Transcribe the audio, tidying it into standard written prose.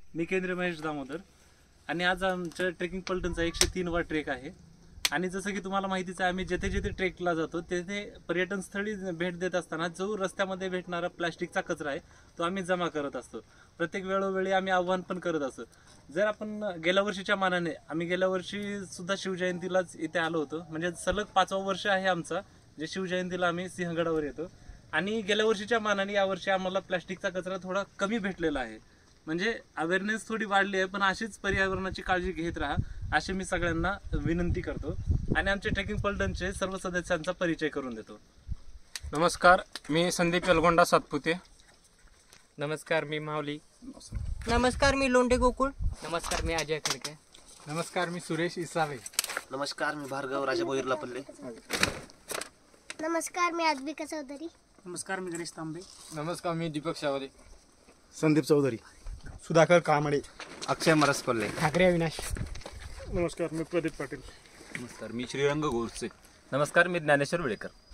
मी केंद्रीय महेश दामोदर आणि आज आमच्या ट्रेकिंग पलटणचा 103 वा ट्रेक आहे. आणि जसं की तुम्हाला माहितीच आहे, आम्ही जेथे जेथे ट्रेकला जातो तेथे पर्यटन स्थळी भेट देत असताना जो रस्त्यामध्ये भेटणारा प्लास्टिकचा कचरा आहे तो आम्ही जमा करत असतो. प्रत्येक वेळोवेळी आम्ही आव्हान पण करत असतो. जर आपण गेल्या वर्षीच्या मानाने, आम्ही गेल्या वर्षी सुद्धा शिवजयंतीलाच इथे आलो होतो, म्हणजे सलग 5वा वर्ष आहे आमचा जे शिवजयंतीला आम्ही सिंहगडावर येतो. आणि गेल्या वर्षीच्या मानाने यावर्षी आम्हाला प्लास्टिकचा कचरा थोडा कमी भेटलेला आहे. म्हणजे अवेअरनेस थोडी वाढली आहे, पण अशीच पर्यावरणाची काळजी घेत राहा अशी मी सगळ्यांना विनंती करतो. आणि आमचे ट्रेकिंग पलटणचे सर्व सदस्यांचा परिचय करून देतो. नमस्कार, मी संदीप यलगोंडा सातपुते. नमस्कार, मी माऊली. नमस्कार, मी लोंढे गोकुळ. नमस्कार, मी अजय खडके. नमस्कार, मी सुरेश इसावे. नमस्कार, मी भार्गव राजा भोईरला पल्ले. नमस्कार, मी आद्विका चौधरी. नमस्कार, मी गणेश तांबे. नमस्कार, मी दीपक शावरे. संदीप चौधरी. सुधाकर कामडे. अक्षय मरसकोल्ले. ठाकरे अविनाश. नमस्कार, मी प्रदीप पाटील. नमस्कार, मी श्रीरंग गोरसे. नमस्कार, मी ज्ञानेश्वर वेळेकर.